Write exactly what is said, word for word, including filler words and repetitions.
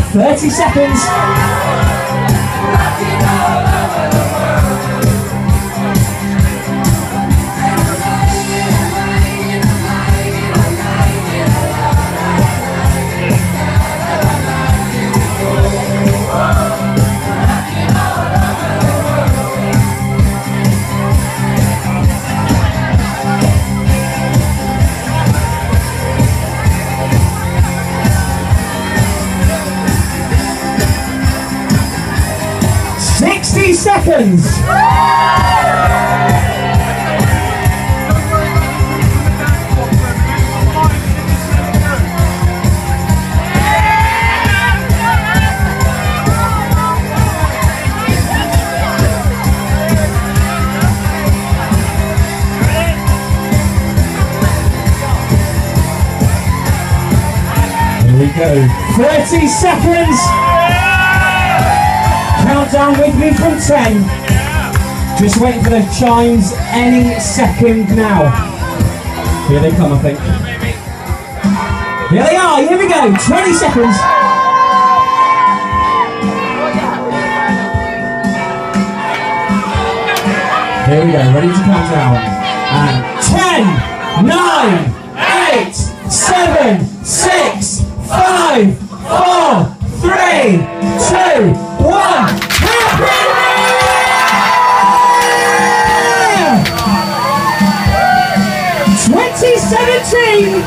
thirty seconds. sixty seconds. Here we go. thirty seconds. Countdown with me from ten. Just waiting for the chimes any second now. Here they come, I think. Here they are, here we go, twenty seconds. Here we go, ready to count down. And ten, nine, eight, seven, six, five, four, three, two, one. twenty seventeen.